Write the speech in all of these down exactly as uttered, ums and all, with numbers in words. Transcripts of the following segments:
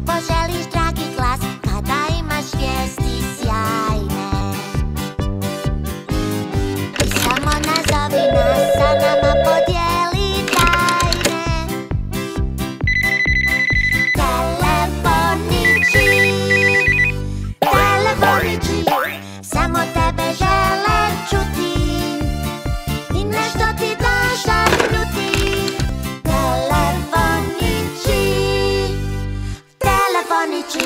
poželiš dragi glas, kada imaš vijesti sjajne. Ti samo nazovi nas, sa nama podijeli tajne. Telefonići, telefonići, samo tebe žele čuti i nešto ti došapnuti. Telefonići, telefonići.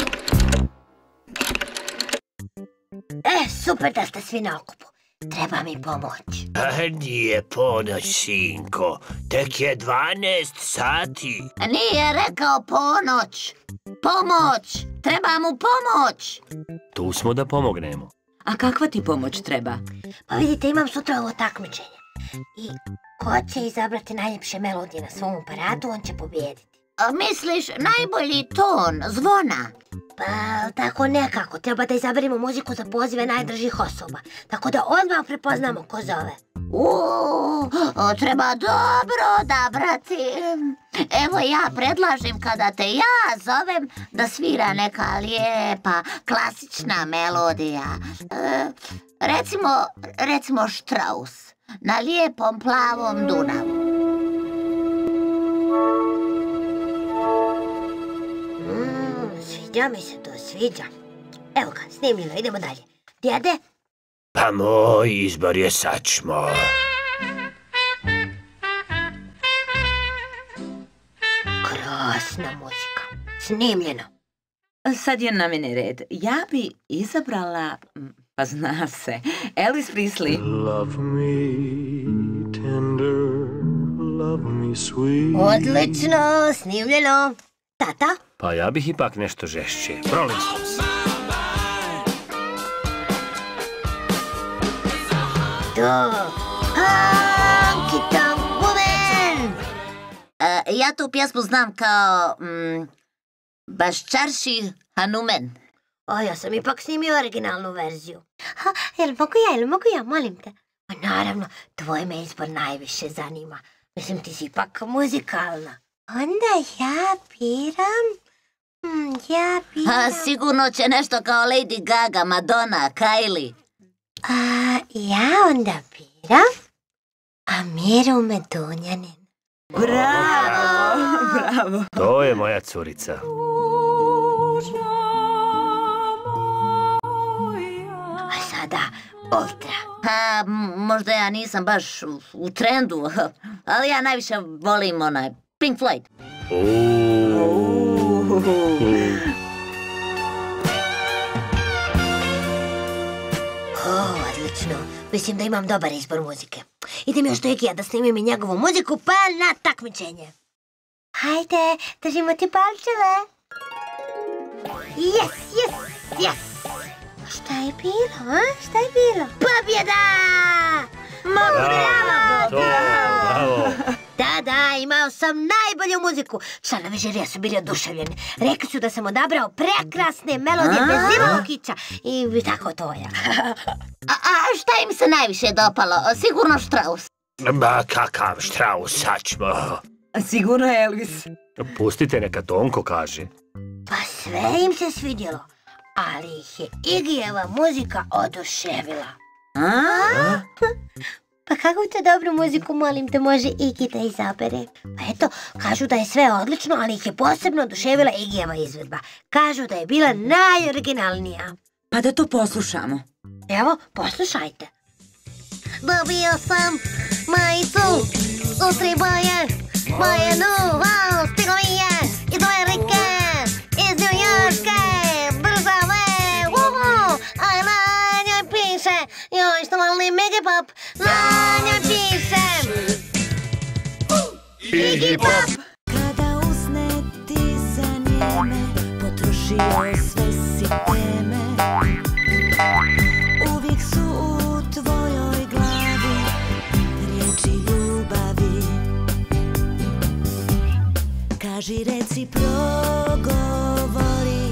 E, super da ste svi na okupu. Treba mi pomoć. A nije ponoć, sinko. Tek je dvanaest sati. Nije rekao ponoć. Pomoć. Treba mu pomoć. Tu smo da pomognemo. A kakva ti pomoć treba? Pa vidite, imam sutra ovo takmičenje. I ko će izabrati najljepše melodije na svom aparatu, on će pobijediti. A misliš, najbolji ton, zvona? Pa, tako nekako. Treba da izaberimo muziku za pozive najdržih osoba. Tako da odmah prepoznamo ko zove. Uuu, treba dobro odabrati. Evo ja predlažem kada te ja zovem da svira neka lijepa, klasična melodija. E, recimo, recimo Štraus na lijepom plavom Dunavu. Sviđa mi se to, sviđa. Evo ga, snimljeno, idemo dalje. Djede? Pa moj izbor je Sačmo. Krasna muzika. Snimljeno. Sad je na mene red. Ja bi izabrala, pa zna se, Elvis Presley. Love me tender, love me sweet. Odlično, snimljeno. Tata? Pa ja bih ipak nešto žešće. Rolling Stones. To. Honky Tonk Woman. E, ja tu pjesmu znam kao mm, Baščarši Hanumen. O, ja sam ipak snimio originalnu verziju. Ha, jel mogu ja, jel mogu ja, molim te? Pa naravno, tvoj me izbor najviše zanima. Mislim, ti si ipak muzikalna. Onda ja biram... Hmm, ja biram... A, sigurno će nešto kao Lady Gaga, Madonna, Kylie. A, ja onda biram... Amiru Medunjanin. Bravo! Bravo! To je moja curica. A sada, Ultra. Ha, možda ja nisam baš u, u trendu, ali ja najviše volim onaj Pink Floyd. O, odlično. Mislim da imam dobar izbor muzike. Idem još do Igija da snimim i njegovu muziku, pa na takmičenje. Hajde, držimo ti palčeve. Yes, yes, yes. Šta je bilo, a? Šta je bilo? Pobjeda! Ma bravo, bravo! Da, da, imao sam najbolju muziku. Članovi žirija su bili oduševljeni. Rekli su da sam odabrao prekrasne melodije bez imalo kića. I tako to je. A, a šta im se najviše dopalo? Sigurno Štraus. Ba, kakav Štraus, Sačmo. Sigurno je Elvis. Pustite, neka Tonko kaže. Pa sve im se svidjelo. Ali ih je Igijeva muzika oduševila. A? Pa kakvu te dobru muziku, molim te, može Igi da izabere? Pa eto, kažu da je sve odlično, ali ih je posebno oduševila Igijeva izvedba. Kažu da je bila najoriginalnija. Pa da to poslušamo. Evo, poslušajte. Dobio sam majicu u tri boje, moje nuvo stigovije iz Amerike, iz New Yorka. Joj, što volim Iggy Pop, na njoj pišem Iggy Pop. Kada usne ti zanijeme, potrošio sve si teme. Uvijek su u tvojoj glavi riječi ljubavi. Kaži, reci, progovori.